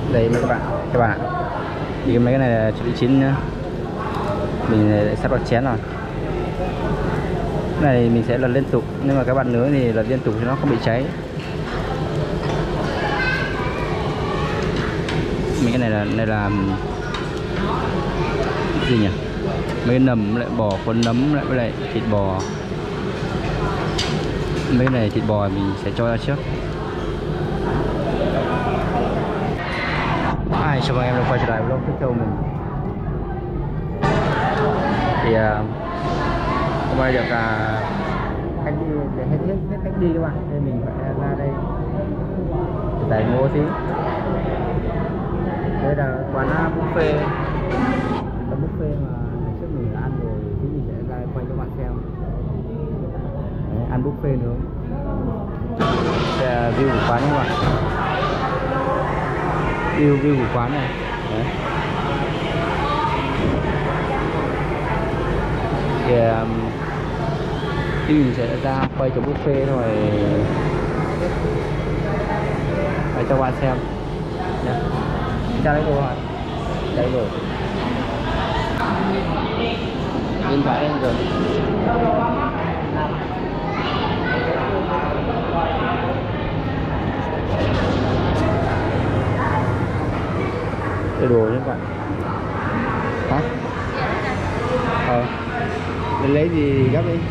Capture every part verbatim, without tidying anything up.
Đây mấy các bạn, các bạn ạ, thì mấy cái này là chuẩn bị chín nhá, mình sắp vào chén rồi. Cái này mình sẽ lật liên tục, nhưng mà các bạn nướng thì lật liên tục thì nó không bị cháy. Mấy cái này là này là gì nhỉ, mấy cái nấm lại bò cuốn nấm lại với lại thịt bò. Mấy cái này thịt bò mình sẽ cho ra trước. Ai chào mừng em đã quay trở lại vlog tiếp theo mình. Thì uh, hôm nay được uh, khách đi để hết hết hết khách đi các bạn, nên mình phải ra đây để mua tí. Đây là quán buffet, là buffet mà ngày trước mình đã ăn rồi, thì mình sẽ ra quay cho bạn xem. Đấy, ăn buffet nướng. Đây là view của quán các bạn. View view của quán này. Đấy. Thì um, thì mình sẽ ra quay cho buffet rồi để cho bạn xem nhé. Ra lấy đồ rồi, ra lấy đồ. Điện thoại lên rồi. Lấy đồ nhé các bạn. Hả? Ờ. Mình lấy gì gấp đi.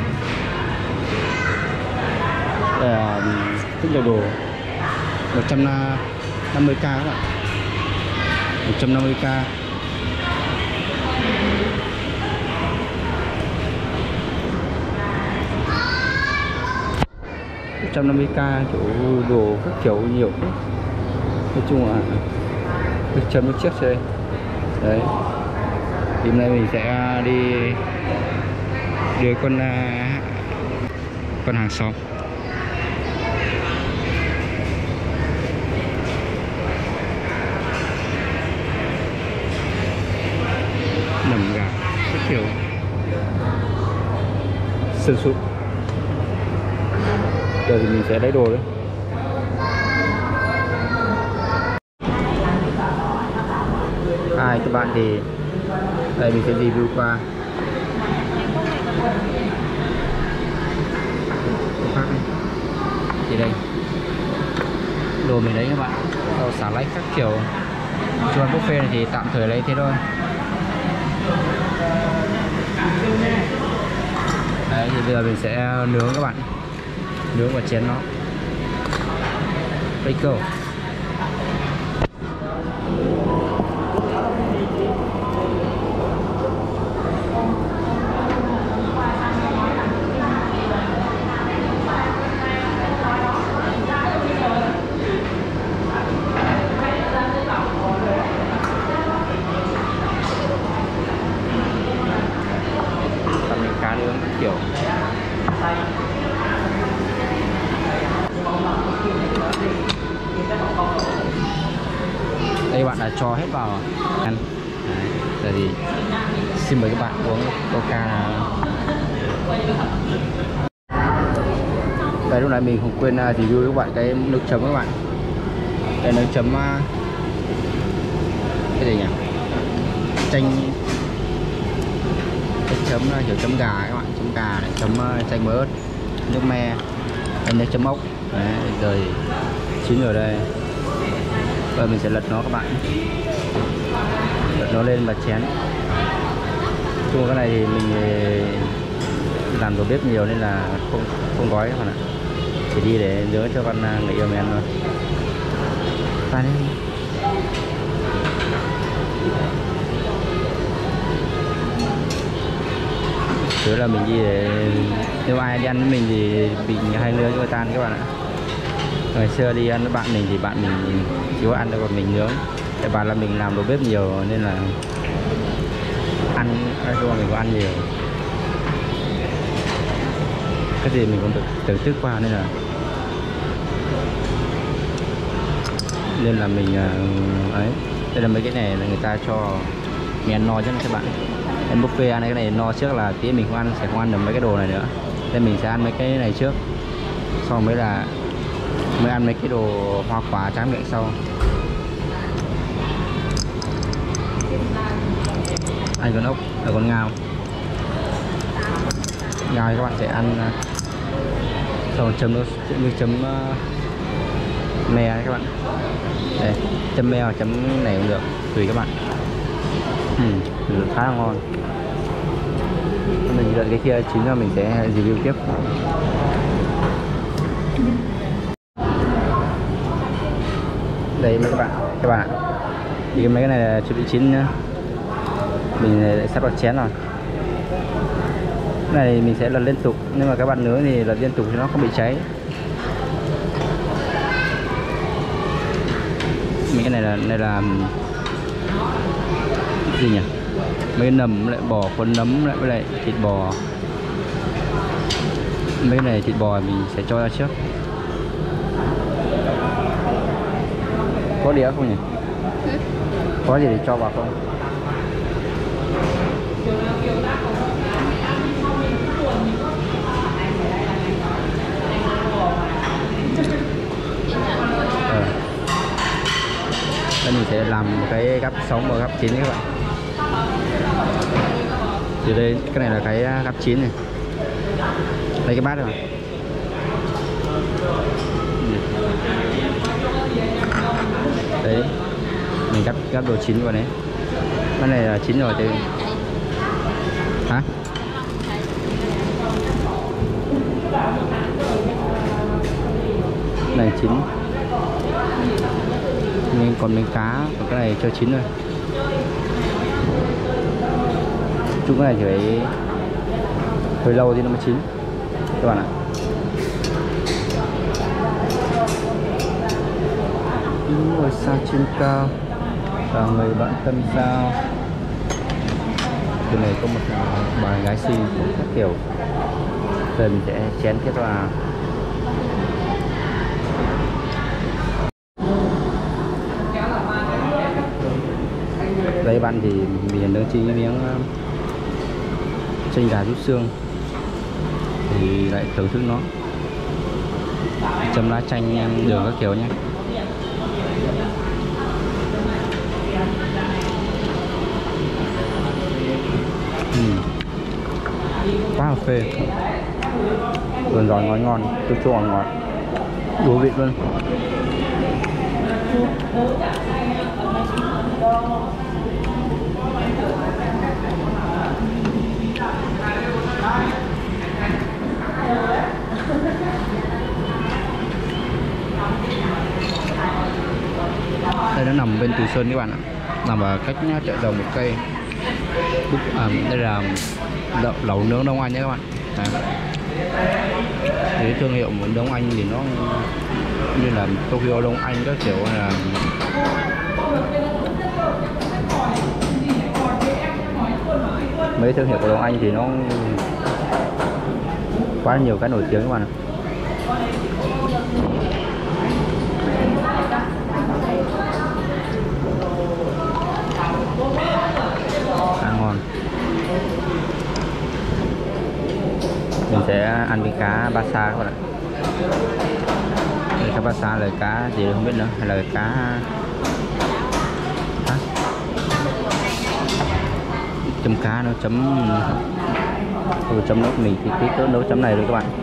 Đây là rất nhiều đồ. một trăm năm mươi k các bạn. một trăm năm mươi k. một trăm năm mươi k chỗ đồ các kiểu nhiều đấy. Nói chung là nước chấm nước chiếc đây. Đấy. Thì hôm nay mình sẽ đi đưa con con hàng xóm. Nằm gà rất kiểu sườn sụn. Giờ thì mình sẽ lấy đồ đấy. Hai các bạn thì đây mình sẽ review qua thì đây đồ mình lấy các bạn, rau xà lách các kiểu. Cho buffet này thì tạm thời lấy thế thôi. Đấy, thì bây giờ mình sẽ nướng các bạn, nướng và chén nó. Bacon. Cá nướng các kiểu. Đây bạn đã cho hết vào ăn. Đấy, giờ thì xin mời các bạn uống coca nào. Đây lúc nãy mình không quên review các bạn cái nước chấm các bạn. Đây nước chấm cái gì nhỉ? Chanh. Chấm kiểu chấm gà các bạn, chấm gà này, chấm chanh mỡ ớt, nước me, đây nước chấm ốc. Đấy, rồi chín rồi đây. Và mình sẽ lật nó các bạn, lật nó lên và chén. Chung cái này thì mình làm đồ bếp nhiều nên là không không gói các bạn ạ, chỉ đi để nướng cho con người yêu mình ăn thôi. Pha lên. Chứ là mình đi để nếu ai đi ăn với mình thì bị hai lứa cho tan các bạn ạ. Ngày xưa đi ăn với bạn mình thì bạn mình chỉ có ăn được, còn mình nướng. Tại bạn là mình làm đồ bếp nhiều nên là ăn nói chung là mình có ăn nhiều. Cái gì mình cũng được thưởng thức qua nên là nên là mình ấy. Đây là mấy cái này là người ta cho mình ăn no chứ các bạn. Em buffet ăn cái này no trước là tí mình không ăn, sẽ không ăn được mấy cái đồ này nữa. Nên mình sẽ ăn mấy cái này trước, sau mới là mới ăn mấy cái đồ hoa quả tráng miệng sau. Ăn con ốc là con ngao. Ngao thì các bạn sẽ ăn sau chấm nó như chấm uh, me đấy các bạn. Đây, chấm me hoặc chấm này cũng được, tùy các bạn. Ừ, khá là ngon. Mình đợi cái kia chín là mình sẽ review tiếp. Đây mấy các bạn, các bạn ạ. Thì cái mấy cái này là chuẩn bị chín nhá. Mình lại sắp vào chén rồi. Cái này mình sẽ lật liên tục, nhưng mà các bạn nướng thì lật liên tục thì nó không bị cháy. Mấy cái này là này là gì nhỉ? Mấy cái nấm lại bò, con nấm lại với lại thịt bò. Mấy cái này thịt bò mình sẽ cho ra trước. Có đĩa không nhỉ? Có gì để cho vào không? Ờ. Đây mình sẽ làm một cái gắp sống và gắp chín các bạn. Thì đây cái này là cái gắp chín này. Đây cái bát rồi. Đấy, mình gắp gắp đồ chín vào đấy. Cái này là chín rồi thì hả? Này chín. Nhưng còn miếng cá, còn cái này cho chín rồi. Chung cái này chỉ phải hơi lâu thì nó mới chín các bạn ạ. Ngôi sao trên cao và người bạn tâm sao. Từ này có một bà gái xinh các kiểu. Giờ mình sẽ chén tiếp vào. Đây bạn thì mình nướng chi miếng chanh gà rút xương thì lại thưởng thức nó, chấm lá chanh đường các kiểu nhé. uhm. Quá là phê, giòn giòn ngon ngon, chua chua ngọt ngọt, đủ vị luôn. Đây nó nằm bên Từ Sơn các bạn ạ, nằm ở cách chợ Đồng một cây. À, đây là đậu, lẩu nướng Đông Anh nhé các bạn. Đấy. Cái thương hiệu Đông Anh thì nó như là Tokyo Đông Anh các kiểu, là mấy thương hiệu của Đông Anh thì nó quá nhiều cái nổi tiếng các bạn ạ. Khá ngon. Mình sẽ ăn với cá ba sa các bạn ạ. Cá ba sa là cá gì không biết nữa, hay là cá hả? Chấm cá nó chấm ừ, chấm nước mình thì tí tới nấu chấm này rồi các bạn.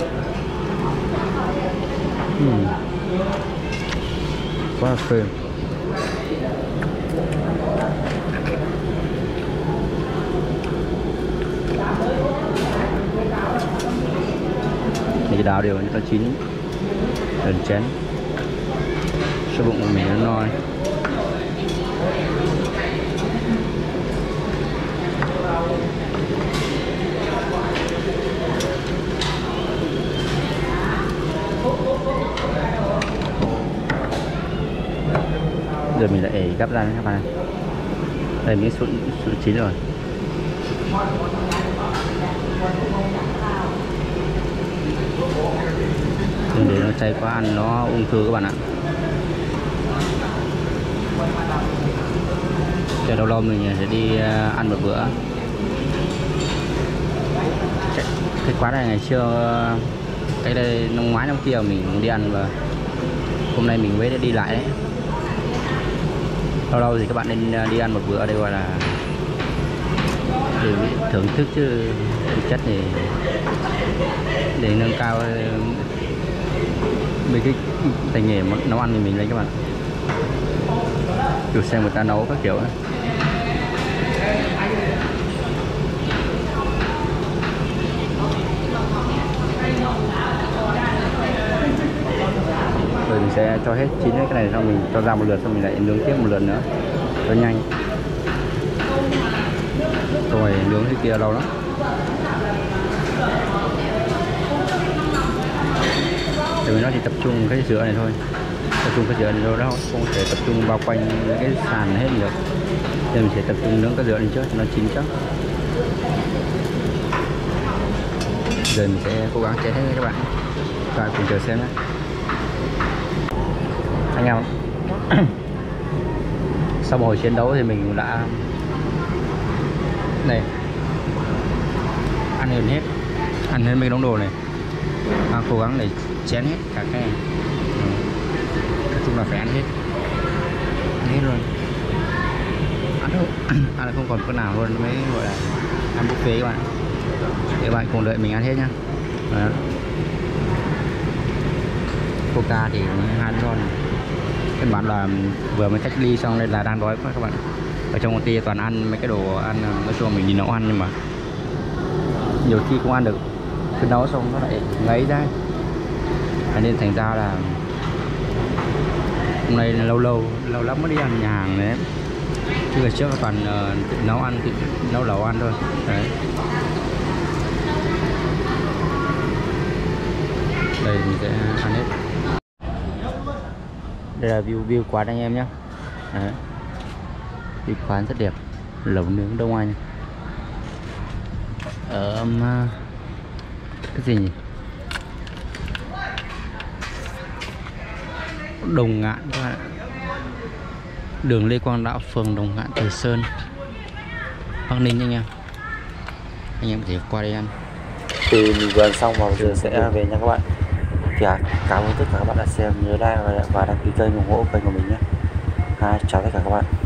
uhm. Quá là phê. Mình đào đều cho nó chín gần chén, cho bụng của mình nó no. Giờ mình lại gắp ra các bạn. Đây miếng sụn sụn chín rồi. Đừng để nó cháy quá, ăn nó ung thư các bạn ạ. Cho lâu lâu mình sẽ đi ăn một bữa. Cái quán này ngày xưa, cái đây năm ngoái năm kia mình đi ăn, và hôm nay mình mới đi lại đấy. lâu lâu thì các bạn nên đi ăn một bữa ở đây gọi là để thưởng thức, chứ thực chất thì để nâng cao mấy cái tay nghề nấu ăn thì mình lên các bạn, được xem người ta nấu các kiểu ấy. Rồi mình sẽ cho hết chín hết cái này, xong mình cho ra một lượt, xong mình lại nướng tiếp một lượt nữa cho nhanh, rồi nướng cái kia lâu lắm. Tại vì nó chỉ tập trung cái sữa này thôi, tập trung cái sữa này thôi, đó không thể tập trung bao quanh cái sàn hết được, nên mình sẽ tập trung nướng cái sữa này trước nó chín chắc. Giờ mình sẽ cố gắng chế hết các bạn, các bạn cùng chờ xem nhé anh em. Sau một hồi chiến đấu thì mình đã này ăn gần hết, ăn hết mấy đống đồ này, à, cố gắng để chén hết cả cái này. Ừ. Nói chung là phải ăn hết, ăn hết luôn, ăn đâu ăn là không còn cái nào luôn mới gọi là ăn buffet các bạn. Để các bạn cùng đợi mình ăn hết nhá. Đó. Coca thì hai lon, các bạn là vừa mới cách ly xong nên là đang đói quá các bạn. Ở trong công ty toàn ăn mấy cái đồ ăn, nói chung mình đi nấu ăn nhưng mà nhiều khi không ăn được, cứ nấu xong nó lại ngấy ra, nên thành ra là hôm nay lâu lâu lâu lắm mới đi ăn nhà hàng đấy, chứ ngày trước là toàn uh, tự nấu ăn, tự nấu lẩu ăn thôi đấy. Đây mình sẽ ăn hết. Đây là view view quán anh em nhé. Đấy. View quán rất đẹp, lẩu nướng Đông Anh. Ở um, cái gì nhỉ? Đồng Ngạn các bạn ạ. Đường Lê Quang Đạo, phường Đồng Ngạn, Từ Sơn, Bắc Ninh anh em. Anh em có thể qua đây ăn. Thì mình vừa ăn xong và giờ sẽ về nha các bạn. Thì à, cảm ơn tất cả các bạn đã xem, nhớ like và đăng ký kênh ủng hộ kênh của mình nhé. À, chào tất cả các bạn.